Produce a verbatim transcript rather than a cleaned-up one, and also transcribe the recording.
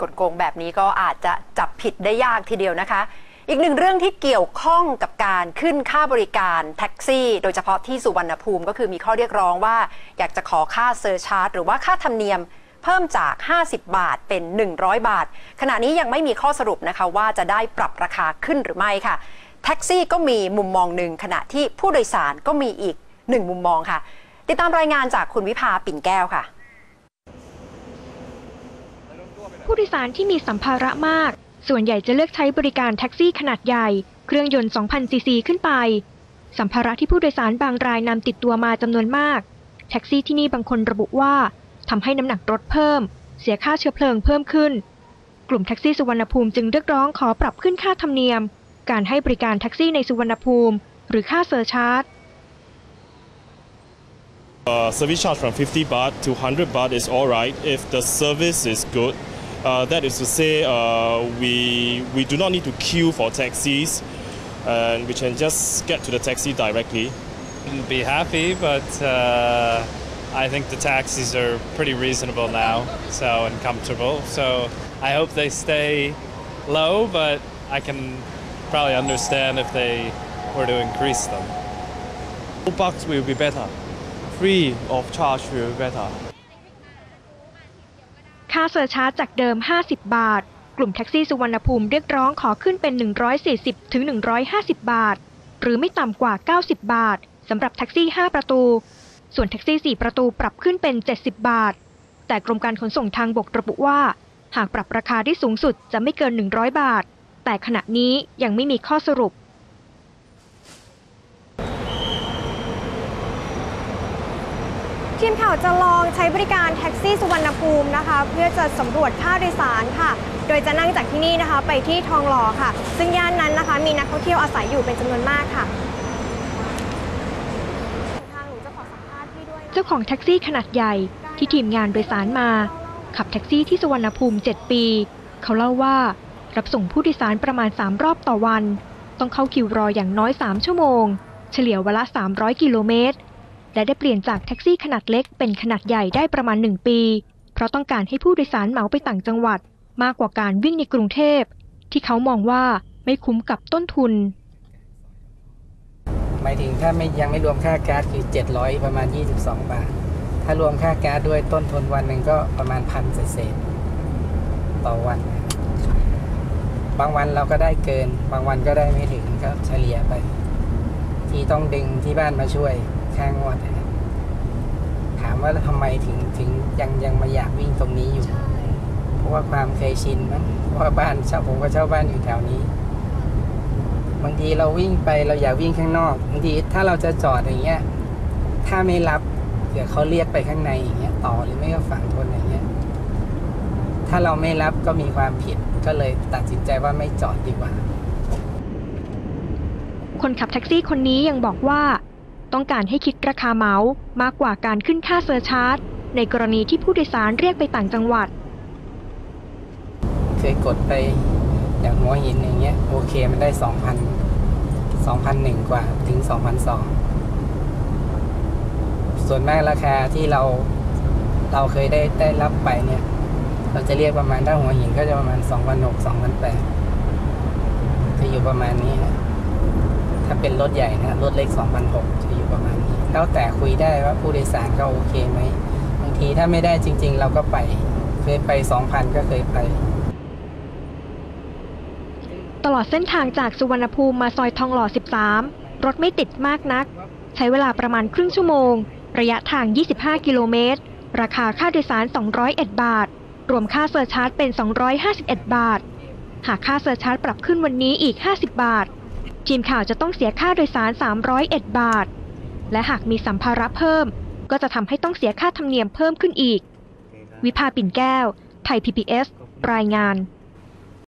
กลโกงแบบนี้ก็อาจจะจับผิดได้ยากทีเดียวนะคะอีกหนึ่งเรื่องที่เกี่ยวข้องกับการขึ้นค่าบริการแท็กซี่โดยเฉพาะที่สุวรรณภูมิก็คือมีข้อเรียกร้องว่าอยากจะขอค่าเซอร์ชาร์จหรือว่าค่าธรรมเนียมเพิ่มจากห้าสิบบาทเป็นหนึ่งร้อยบาทขณะนี้ยังไม่มีข้อสรุปนะคะว่าจะได้ปรับราคาขึ้นหรือไม่ค่ะแท็กซี่ก็มีมุมมองหนึ่งขณะที่ผู้โดยสารก็มีอีกหนึ่งมุมมองค่ะติดตามรายงานจากคุณวิภาปิ่นแก้วค่ะผู้โดยสารที่มีสัมภาระมากส่วนใหญ่จะเลือกใช้บริการแท็กซี่ขนาดใหญ่เครื่องยนต์ สองพัน ซี ซี ขึ้นไปสัมภาระที่ผู้โดยสารบางรายนำติดตัวมาจำนวนมากแท็กซี่ที่นี่บางคนระบุว่าทำให้น้ำหนักรถเพิ่มเสียค่าเชื้อเพลิงเพิ่มขึ้นกลุ่มแท็กซี่สุวรรณภูมิจึงเรียกร้องขอปรับขึ้นค่าธรรมเนียมการให้บริการแท็กซี่ในสุวรรณภูมิหรือค่าเซอร์ชาร์จ Uh, service charge from fifty baht to one hundred baht is all right if the service is good. Uh, that is to say, uh, we we do not need to queue for taxis, and we can just get to the taxi directly. Wouldn't be happy, but uh, I think the taxis are pretty reasonable now, so and comfortable. So I hope they stay low, but I can probably understand if they were to increase them. Two bucks will be better. Free of charge will be better. ค่าเซอร์ชาร์จจากเดิมห้าสิบบาทกลุ่มแท็กซี่สุวรรณภูมิเรียกร้องขอขึ้นเป็นหนึ่งร้อยสี่สิบถึงหนึ่งร้อยห้าสิบบาทหรือไม่ต่ำกว่าเก้าสิบบาทสำหรับแท็กซี่ห้าประตูส่วนแท็กซี่สี่ประตูปรับขึ้นเป็นเจ็ดสิบบาทแต่กรมการขนส่งทางบกระบุว่าหากปรับราคาที่สูงสุดจะไม่เกินหนึ่งร้อยบาทแต่ขณะนี้ยังไม่มีข้อสรุปทีมข่าวจะลองใช้บริการแท็กซี่สุวรรณภูมินะคะเพื่อจะสำรวจค่าโดยสารค่ะโดยจะนั่งจากที่นี่นะคะไปที่ทองหล่อค่ะซึ่งย่านนั้นนะคะมีนักท่องเที่ยวอาศัยอยู่เป็นจำนวนมากค่ะเจ้าของแท็กซี่ขนาดใหญ่ที่ทีมงานโดยสารมาขับแท็กซี่ที่สุวรรณภูมิเจ็ดปีเขาเล่าว่ารับส่งผู้โดยสารประมาณสามรอบต่อวันต้องเข้าคิวรออย่างน้อยสามชั่วโมงเฉลี่ยวันละสามร้อยกิโลเมตรและได้เปลี่ยนจากแท็กซี่ขนาดเล็กเป็นขนาดใหญ่ได้ประมาณหนึ่งปีเพราะต้องการให้ผู้โดยสารเหมาไปต่างจังหวัดมากกว่าการวิ่งในกรุงเทพที่เขามองว่าไม่คุ้มกับต้นทุนหมายถึงถ้าไม่ยังไม่รวมค่าแก๊สคือเจ็ดร้อยประมาณยี่สิบสองบาทถ้ารวมค่าแก๊สด้วยต้นทุนวันหนึ่งก็ประมาณพันเศษต่อวันบางวันเราก็ได้เกินบางวันก็ได้ไม่ถึงก็เฉลี่ยไปที่ต้องดึงที่บ้านมาช่วยค่างวดถามว่าทำไมถึงถึงยังยังมาอยากวิ่งตรงนี้อยู่เพราะว่าความเคยชินมั้งเพราะว่าบ้านเช่าผมก็เช่าบ้านอยู่แถวนี้บางทีเราวิ่งไปเราอยากวิ่งข้างนอกบางทีถ้าเราจะจอดอย่างเงี้ยถ้าไม่รับเดี๋ยวเขาเรียกไปข้างในอย่างเงี้ยต่อหรือไม่ก็ฝั่งทนอย่างเงี้ยถ้าเราไม่รับก็มีความผิดก็เลยตัดสินใจว่าไม่จอดดีกว่าคนขับแท็กซี่คนนี้ยังบอกว่าต้องการให้คิดราคาเหมามากกว่าการขึ้นค่าเซอร์ชาร์จในกรณีที่ผู้โดยสารเรียกไปต่างจังหวัดเคยกดไปอย่างหัวหินอย่างเงี้ยโอเคมันได้สองพันสองพันหนึ่งกว่าถึงสองพันสองส่วนมากราคาที่เราเราเคยได้ได้รับไปเนี่ยเราจะเรียกประมาณถ้าหัวหินก็จะประมาณสองพันหกสองพันแปดจะอยู่ประมาณนี้นะถ้าเป็นรถใหญ่นะรถเล็ก สองพันหกร้อย จะอยู่ประมาณนี้แล้วแต่คุยได้ว่าผู้โดยสารก็โอเคไหมบางทีถ้าไม่ได้จริงๆเราก็ไปเคยไป สองพัน ก็เคยไปตลอดเส้นทางจากสุวรรณภูมิมาซอยทองหล่อสิบสามรถไม่ติดมากนักใช้เวลาประมาณครึ่งชั่วโมงระยะทางยี่สิบห้ากิโลเมตรราคาค่าโดยสารสองร้อยเอ็ดบาทรวมค่าเซอร์ชาร์จเป็นสองร้อยห้าสิบเอ็ดบาทหากค่าเซอร์ชาร์จปรับขึ้นวันนี้อีกห้าสิบบาททีมข่าวจะต้องเสียค่าโดยสารสามร้อยเอ็ดบาทและหากมีสัมภาระเพิ่มก็จะทำให้ต้องเสียค่าธรรมเนียมเพิ่มขึ้นอีกวิภาปิ่นแก้วไทย พี บี เอส รายงาน